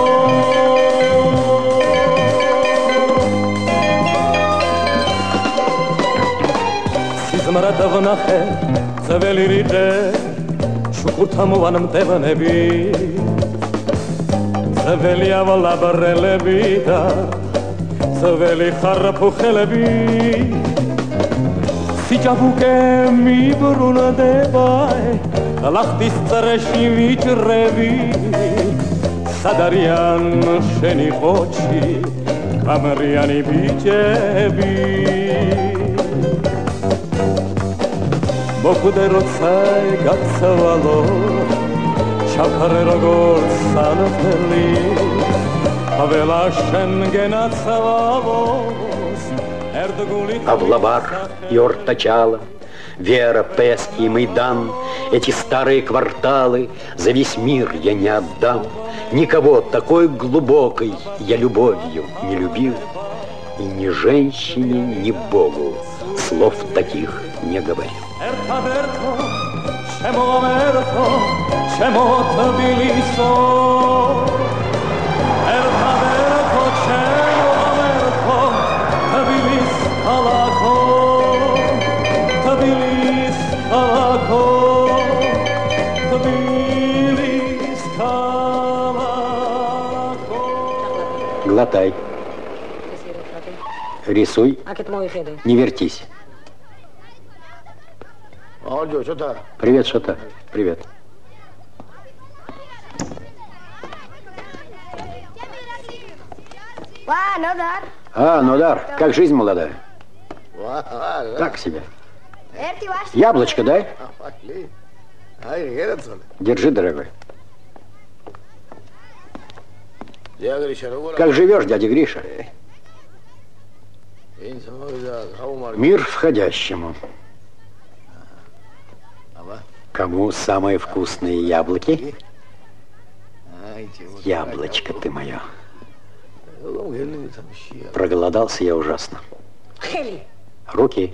Sizmrat vnache, zaveli rite, šukurtamu vanam teva nebi. Zaveli avala barrele vida, zaveli harrapu khelebi. Si jabuke mi bruna devai, alachtis tsareshi vichrevi. Sadarian sheni khochi, kamariani bichebi. Mokude rotsai gatsavalo. Շաքարը როგორც սանոթելի, ավելա շենգենա ցավալոս, Эрдогулит. Авлабар, Йортачала, Вера, Пески и Майдан, эти старые кварталы за весь мир я не отдам. Никого такой глубокой я любовью не любил, и ни женщине, ни Богу слов таких не говорил. Shemo tbiliso, ertaderto, shemo amerto, tbilis alako, tbilis alako, tbilis alako. Глотай. Рисуй. Не вертись. Привет, Шота. Привет. А, Нодар, как жизнь молодая? Так себе. Яблочко дай. Держи, дорогой. Как живешь, дядя Гриша? Мир входящему. Кому самые вкусные яблоки? Яблочко ты мое. Проголодался я ужасно. Руки.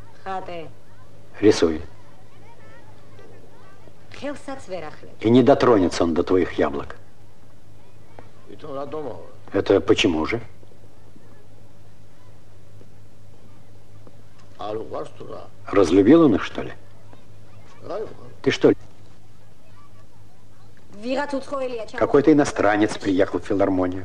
Рисуй. И не дотронется он до твоих яблок. Это почему же? Разлюбил он их, что ли? Ты что ли? Какой-то иностранец приехал в филармонию.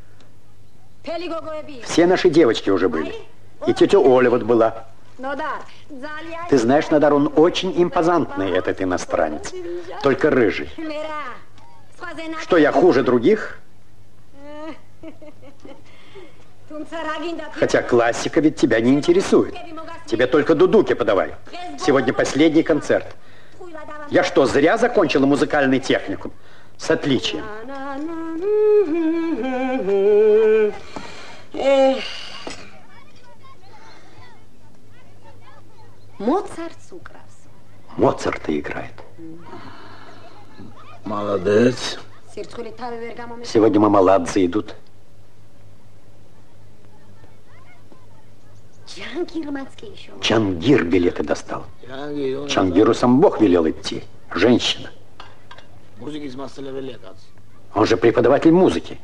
Все наши девочки уже были. И тетя Оля вот была. Ты знаешь, Нодар, он очень импозантный, этот иностранец. Только рыжий. Что, я хуже других? Хотя классика ведь тебя не интересует. Тебе только дудуки подавай. Сегодня последний концерт. Я что, зря закончила музыкальный техникум? С отличием. Моцарт Сукрас. Моцарта играет. Молодец. Сегодня мамаладзе идут. Чангир билеты достал. Чангиру сам Бог велел идти. Женщина. Он же преподаватель музыки.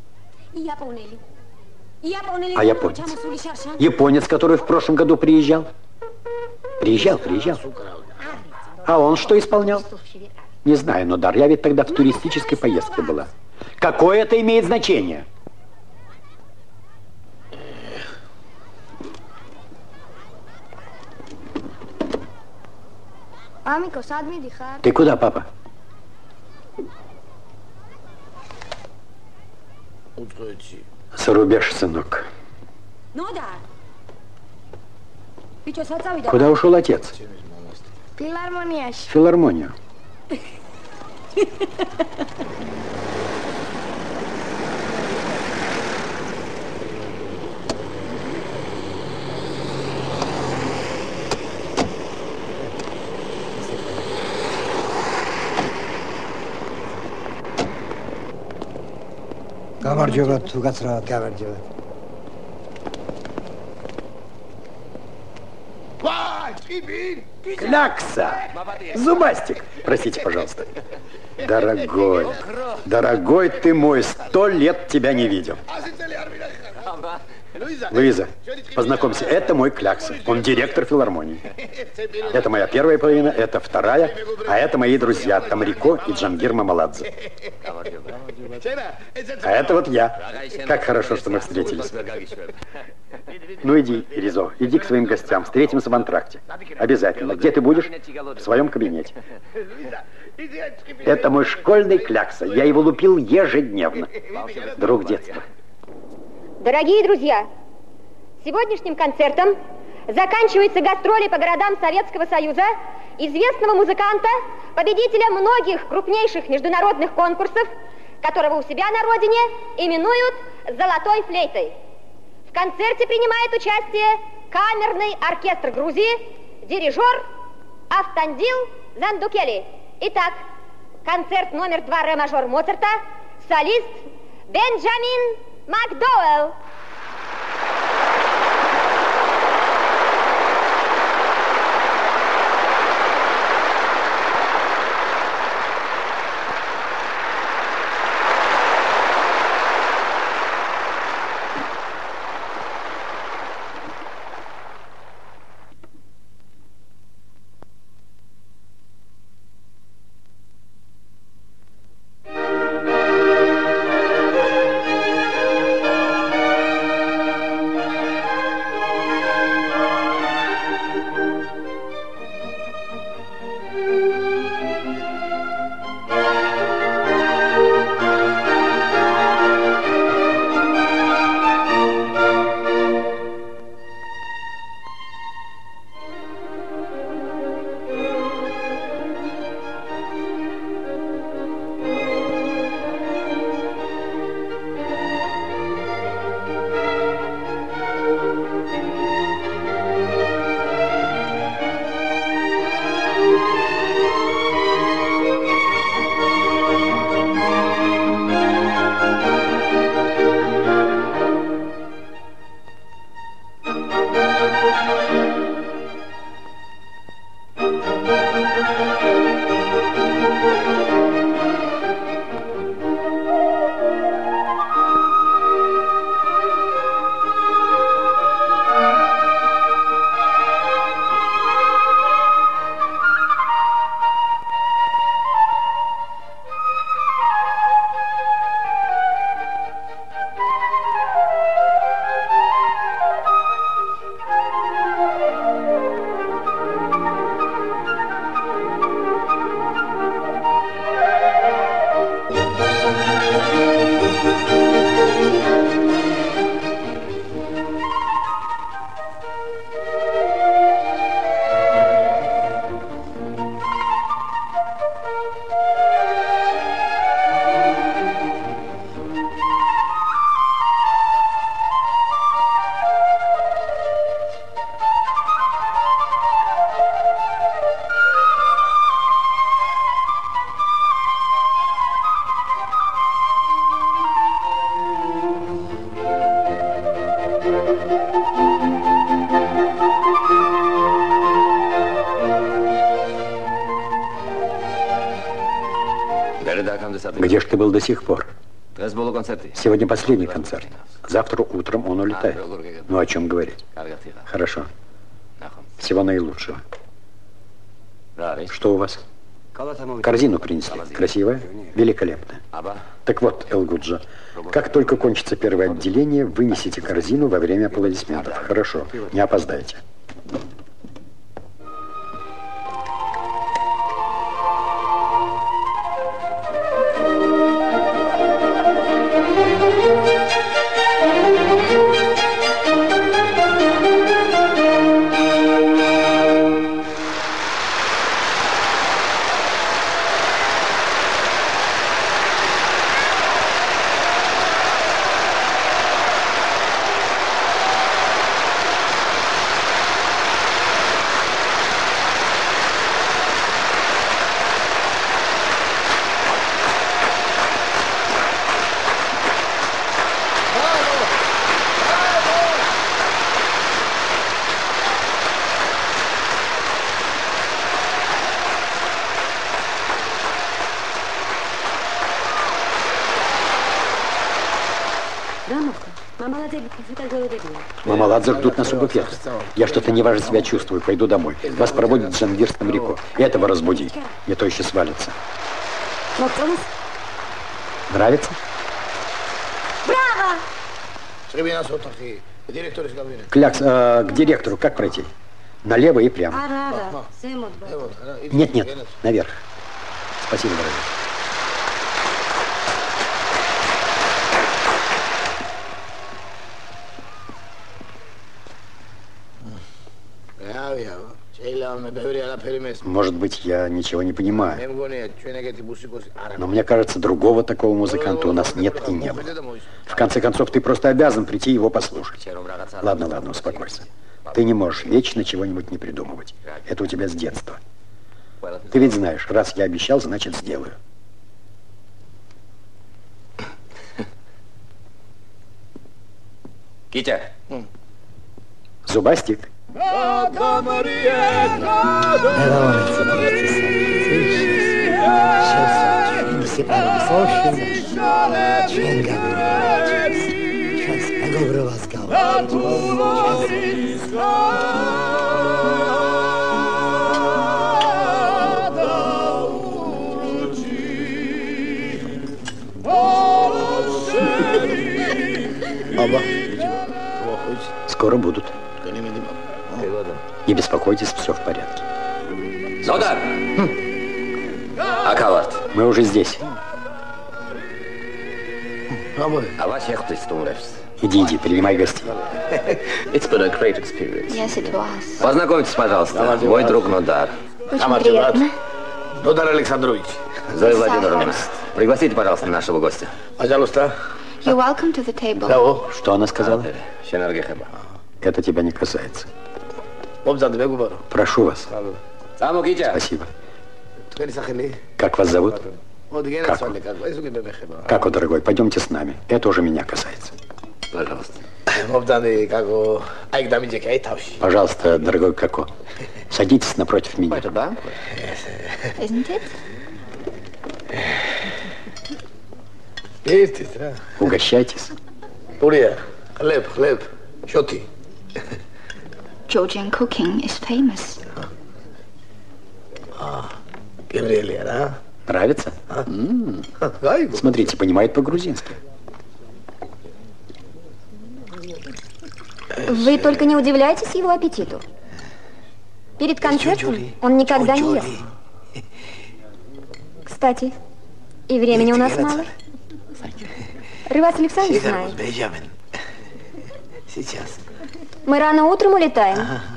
А японец? Японец, который в прошлом году приезжал? Приезжал, приезжал. А он что исполнял? Не знаю, но Дар, я ведь тогда в туристической поездке была. Какое это имеет значение? Ты куда, папа? За рубеж, сынок. Куда ушел отец? В филармонию. გამარჯობა თუ გაცრავად, გამარჯობა. Клякса! Зубастик! Простите, пожалуйста. Дорогой, дорогой ты мой, сто лет тебя не видел. Луиза, познакомься, это мой Клякса. Он директор филармонии. Это моя первая половина, это вторая, а это мои друзья Тамрико и Джангир Мамаладзе. А это вот я. Как хорошо, что мы встретились. Ну иди, Ризо, иди к своим гостям. Встретимся в антракте. Обязательно. Где ты будешь? В своем кабинете. Это мой школьный Клякса. Я его лупил ежедневно. Друг детства. Дорогие друзья, сегодняшним концертом заканчиваются гастроли по городам Советского Союза известного музыканта, победителя многих крупнейших международных конкурсов, которого у себя на родине именуют «Золотой флейтой». В концерте принимает участие камерный оркестр Грузии, дирижер Автандил Зандукели. Итак, концерт номер два ре-мажор Моцарта, солист Бенджамин Макдоуэлл. Где ж ты был до сих пор? Сегодня последний концерт. Завтра утром он улетает. Ну, о чем говорить? Хорошо. Всего наилучшего. Что у вас? Корзину принесли. Красивая? Великолепная. Так вот, Элгуджа, как только кончится первое отделение, вынесите корзину во время аплодисментов. Хорошо, не опоздайте. Мамаладзе ждут нас у буфета. Я что-то неважно себя чувствую, пойду домой. Вас проводят в Джангирском реку. Этого разбуди, не то еще свалится. Нравится? Браво! Клякс, а, к директору как пройти? Налево и прямо. Нет, нет, наверх. Спасибо, дорогой. Может быть, я ничего не понимаю. Но мне кажется, другого такого музыканта у нас нет и не было. В конце концов, ты просто обязан прийти его послушать. Ладно, ладно, успокойся. Ты не можешь вечно чего-нибудь не придумывать. Это у тебя с детства. Ты ведь знаешь, раз я обещал, значит, сделаю. Китя. Зубастик. Скоро будут. Не беспокойтесь, все в порядке. Нодар! Акавард. Мы уже здесь. Иди, иди, принимай гостей. It's been a great experience. Yes, it was. Познакомьтесь, пожалуйста, мой друг Нодар. Очень приятно. Нодар Александрович. Зоя Владимировна, пригласите, пожалуйста, нашего гостя. Пожалуйста. You're welcome to the table. Что она сказала? Это тебя не касается. Прошу вас. Спасибо. Как вас зовут? Как? Как, дорогой, пойдемте с нами. Это уже меня касается. Пожалуйста. Пожалуйста, дорогой Како, садитесь напротив меня. Isn't it? Угощайтесь. Хлеб, хлеб. Что ты? Georgian cooking is famous. Гаврилия, да? Нравится? А? М-м. Смотрите, понимает по-грузински. Вы только не удивляйтесь его аппетиту. Перед концертом он никогда не ел. Кстати, и времени у нас мало. Рывас Александрович знает. Сейчас. Мы рано утром улетаем.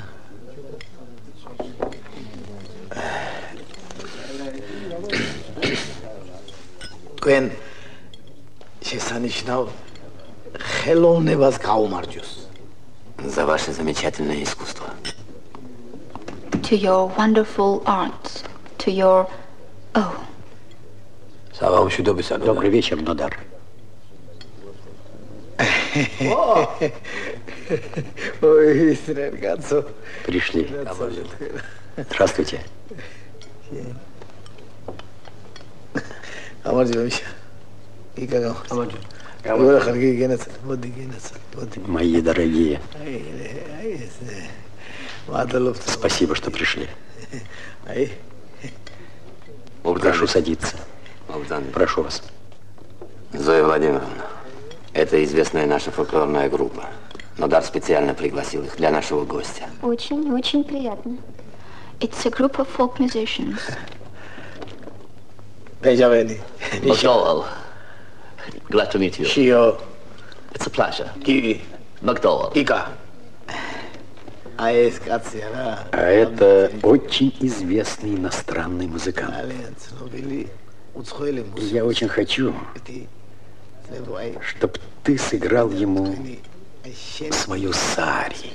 Кен, შესანიშნავ ხელოვნებას გაუმარჯოს. За ваше замечательное искусство. To your wonderful art, to your oh. Добрый вечер, Нодар. Ой, Срергацо. Пришли. Здравствуйте. Амаджи, и как Амаджи. Мои дорогие, спасибо, что пришли. Прошу садиться. Прошу вас. Зоя Владимировна, это известная наша фольклорная группа. Нодар специально пригласил их для нашего гостя. Очень, очень приятно. It's a group of folk musicians. Benjamin. McDowell. Glad to meet you. Shio. It's a pleasure. Kiwi. McDowell. Ика. А это очень известный иностранный музыкант. Я очень хочу, чтобы ты сыграл ему свою сари.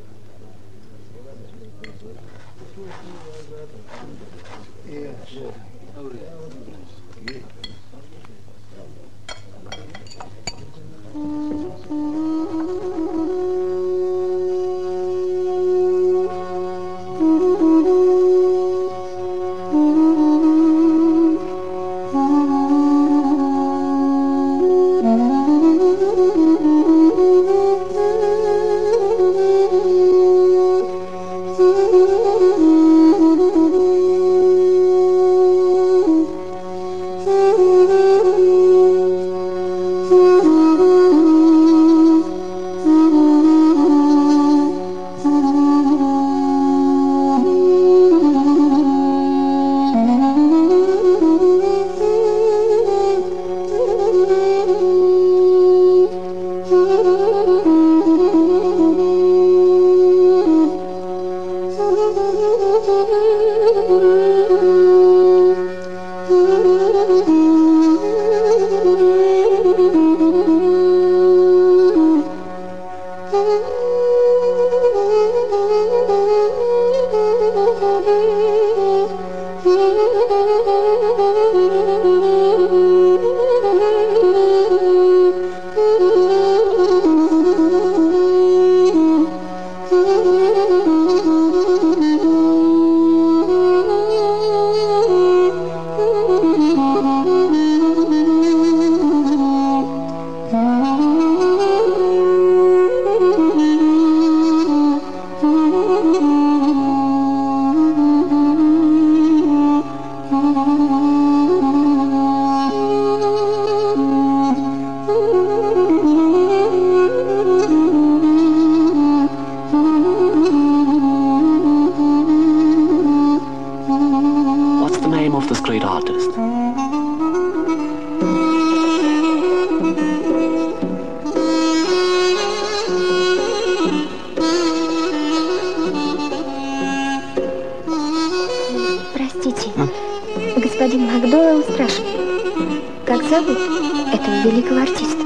Господин Макдоуэлл спрашивает, как зовут этого великого артиста?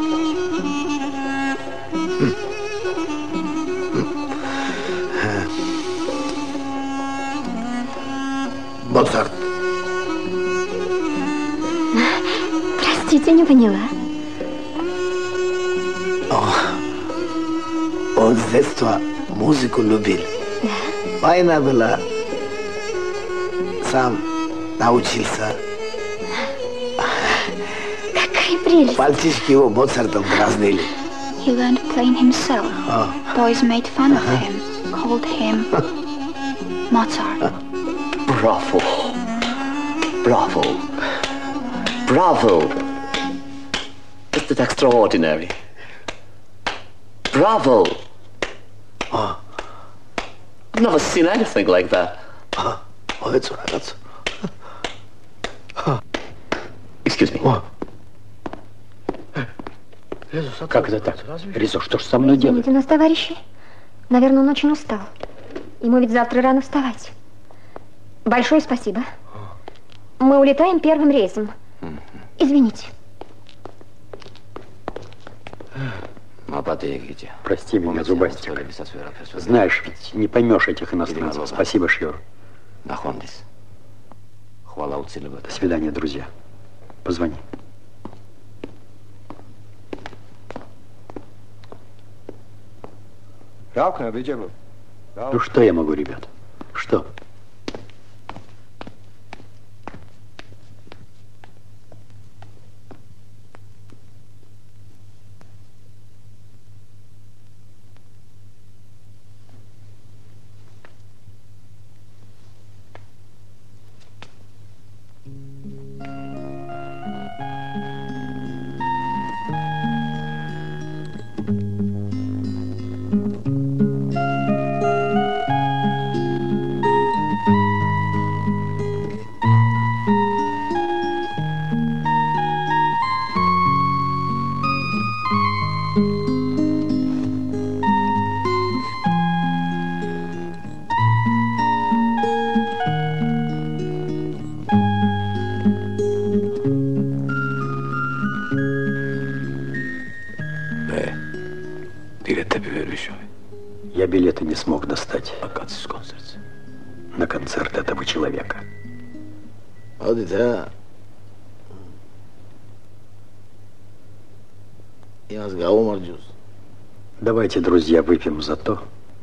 Моцарт. Простите, не поняла. О, он с детства музыку любил. Да. Война была. Сам научился. Какая прелесть. Мальчишки его Моцартом дразнили. He learned playing himself. Oh. Boys made fun of him, called him Mozart. Bravo. Bravo. Bravo. Isn't it extraordinary? Bravo. Oh. I've never seen anything like that. Oh, oh that's right. That's... Excuse me. Oh. Как это так? Резо, что ж со мной делать? Извините нас, товарищи. Наверное, он очень устал. Ему ведь завтра рано вставать. Большое спасибо. Мы улетаем первым рейсом. Извините. Прости меня, зубастик. Знаешь ведь, не поймешь этих иностранцев. Спасибо, Шьор. До свидания, друзья. Позвони. Ну что я могу, ребят? Что? Я билеты не смог достать на концерт этого человека. Одите, я с Гаумарджус. Давайте, друзья, выпьем за то,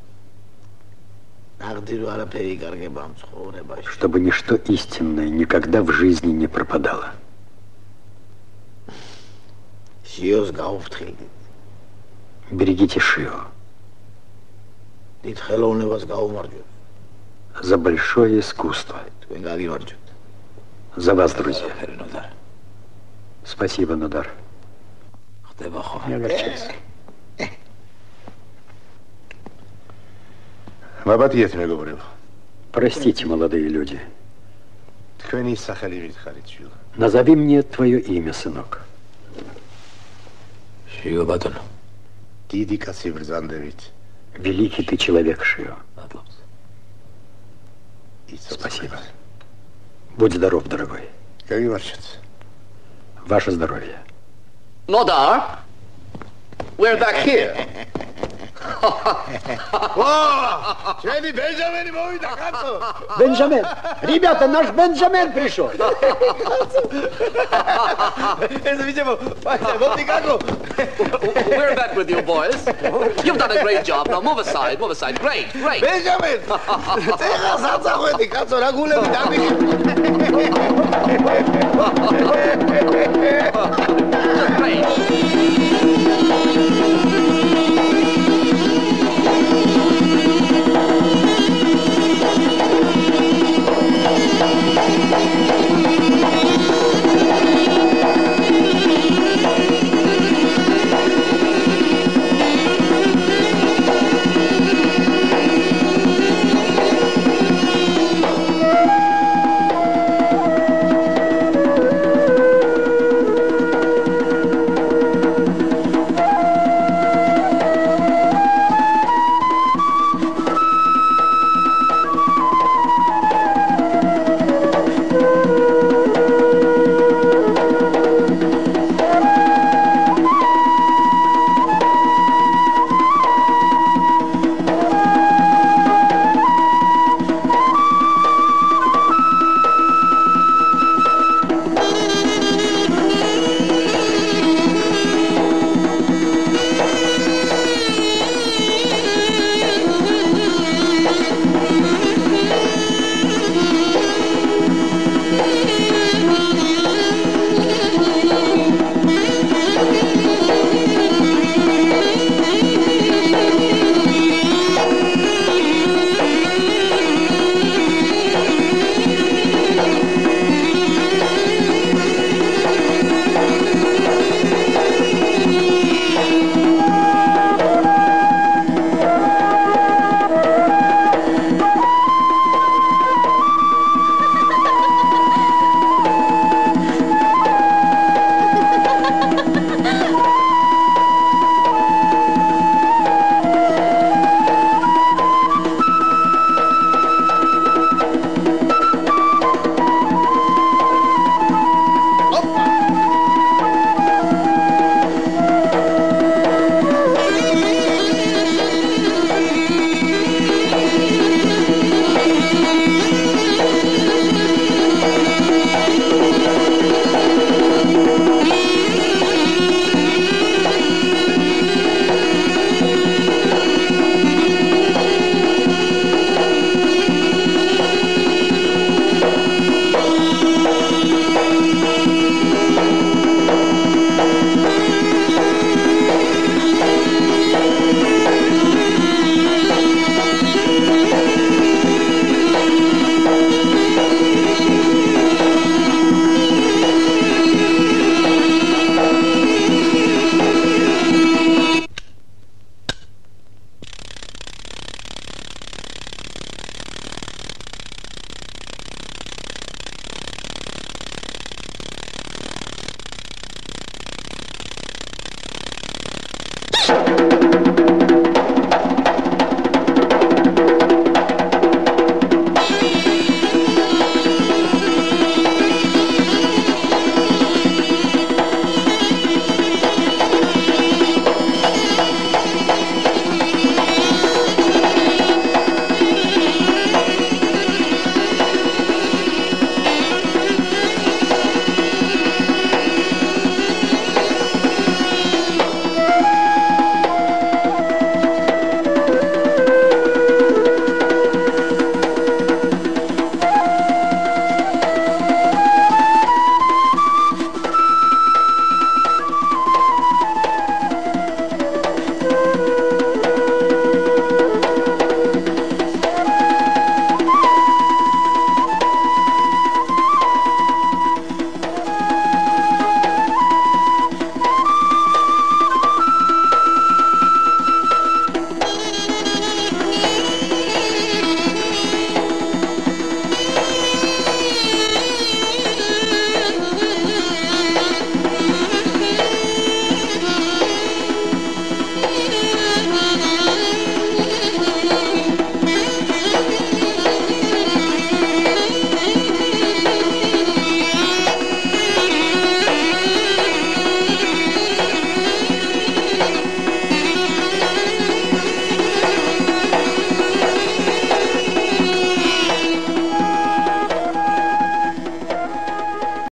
чтобы ничто истинное никогда в жизни не пропадало. Берегите Шио. За большое искусство. За вас, друзья. Спасибо, Нодар. Не огорчайся. Мабатиет мне говорил. Простите, молодые люди. Назови мне твое имя, сынок. Шио Батон. Великий ты человек, Шио. Спасибо. Будь здоров, дорогой. Как и ворчится. Ваше здоровье. Nodar, we're back here. Бенджамен! Ребята, наш Бенджамен пришел! We're back with you, boys. You've done a great job. Now move aside, move aside. Great, great. Benjamin!